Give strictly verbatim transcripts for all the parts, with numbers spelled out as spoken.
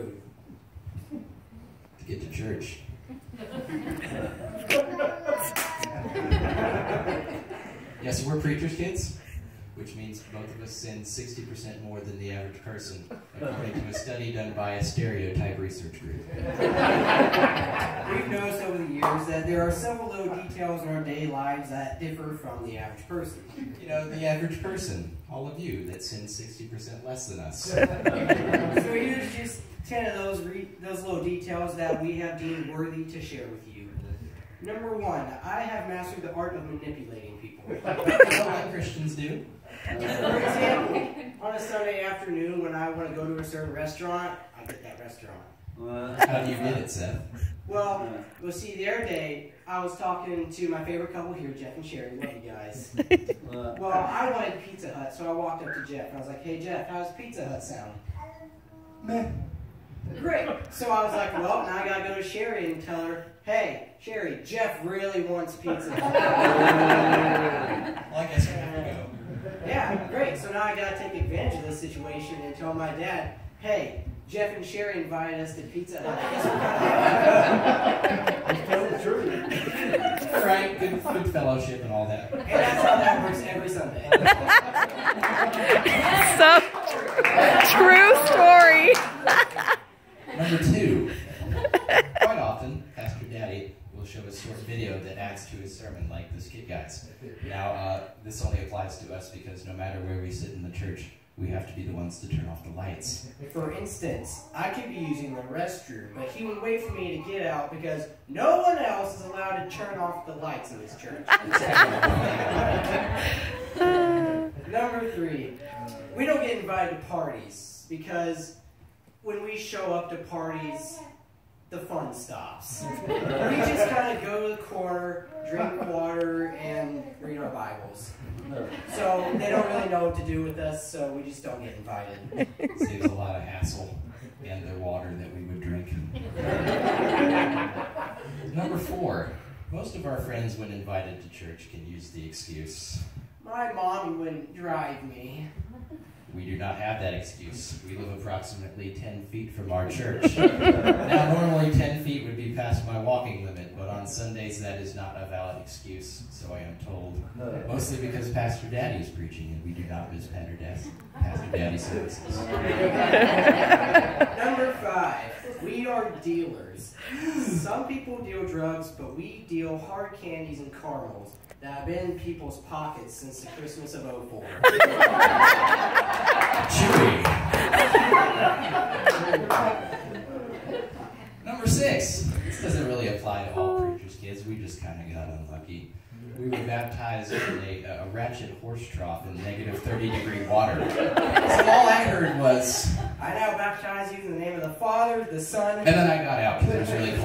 do? To get to church. Yeah, so we're preacher's kids, which means both of us sin sixty percent more than the average person, according to a study done by a stereotype research group. We've noticed over the years that there are several little details in our daily lives that differ from the average person. You know, the average person, all of you, that sin sixty percent less than us. So here's just ten of those, re those little details that we have deemed worthy to share with you. Number one, I have mastered the art of manipulating people. What Christians do. For example, on a Sunday afternoon when I want to go to a certain restaurant, I get that restaurant. How do you get it, Seth? Well, well, see, the other day, I was talking to my favorite couple here, Jeff and Sherry. Love you guys. Well, I wanted Pizza Hut, so I walked up to Jeff, and I was like, hey, Jeff, how does Pizza Hut sound? Meh. Great. So I was like, well, now I got to go to Sherry and tell her, hey, Sherry, Jeff really wants Pizza Hut. Well, I guess we have to go. Yeah, great. So now I got to take advantage of this situation and tell my dad, hey, Jeff and Sherry invited us to Pizza Hut. I guess we're going to Tell the truth. All right, good, good fellowship and all that. And that's how that works every Sunday. So, true story. Number two, quite often, Pastor Daddy will show a short video that adds to his sermon, like this kid guy's. Now, uh, this only applies to us because no matter where we sit in the church, we have to be the ones to turn off the lights. For instance, I could be using the restroom, but he would wait for me to get out because no one else is allowed to turn off the lights in this church. Number three, we don't get invited to parties because when we show up to parties, the fun stops. We just kind of go to the corner, drink water, and read our Bibles. So they don't really know what to do with us, so we just don't get invited. Saves a lot of hassle and the water that we would drink. Number four, most of our friends when invited to church can use the excuse, My mommy wouldn't drive me. we do not have that excuse. We live approximately ten feet from our church. Now, normally ten feet would be past my walking limit, but on Sundays that is not a valid excuse, so I am told. Mostly because Pastor Daddy is preaching, and we do not miss Pastor Daddy, Pastor Daddy services. Number five, we are dealers. Some people deal drugs, but we deal hard candies and caramels that have been in people's pockets since the Christmas of oh four. Chewy. Number six. This doesn't really apply to all preachers' kids. We just kind of got unlucky. We were baptized in a, a ratchet horse trough in negative thirty degree water. So all I heard was, I now baptize you in the name of the Father, the Son, and then I got out because it was really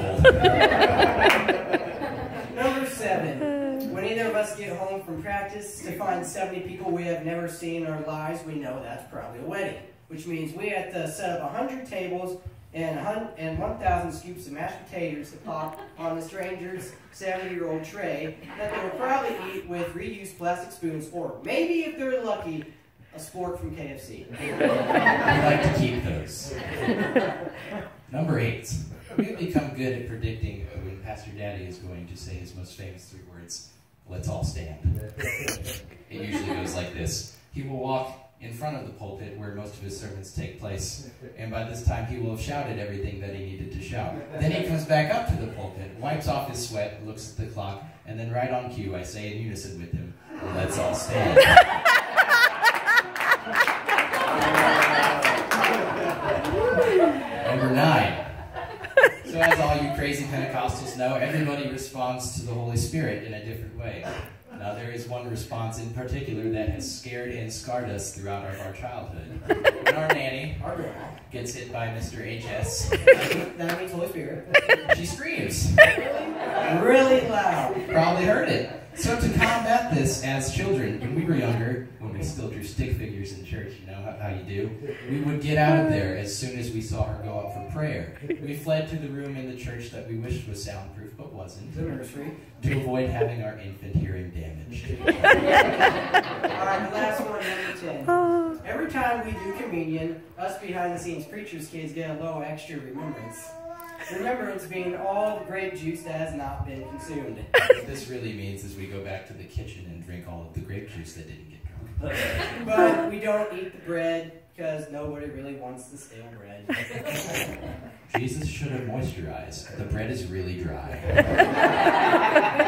cold. Number seven. When either of us get home from practice to find seventy people we have never seen in our lives, we know that's probably a wedding. Which means we have to set up one hundred tables and one thousand scoops of mashed potatoes to pop on the stranger's seventy-year-old tray that they will probably eat with reused plastic spoons, or maybe, if they're lucky, a spork from K F C. We like to keep those. Number eight. We have become good at predicting when Pastor Daddy is going to say his most famous three words, let's all stand. It usually goes like this. He will walk in front of the pulpit where most of his sermons take place, and by this time he will have shouted everything that he needed to shout. Then he comes back up to the pulpit, wipes off his sweat, looks at the clock, and then right on cue I say in unison with him, let's all stand. Number nine. So as all you crazy Pentecostals know, everybody responds to the Holy Spirit in a different way. Now there is one response in particular that has scared and scarred us throughout our, our childhood. When our nanny, our grandma, gets hit by Mister H S, That means Holy Spirit. she screams. Really loud. Probably heard it. So to combat this as children, when we were younger, when we still drew stick figures in church, you know how, how you do, we would get out of there as soon as we saw her go up for prayer. We fled to the room in the church that we wished was soundproof, but wasn't, The nursery. to avoid having our infant hearing damaged. Alright, the last one, number ten. Every time we do communion, us behind-the-scenes preachers kids get a little extra remembrance. Remembrance being all the grape juice that has not been consumed. What this really means is we go back to the kitchen and drink all of the grape juice that didn't get drunk. But we don't eat the bread because nobody really wants the stale bread. Jesus should have moisturized. The bread is really dry.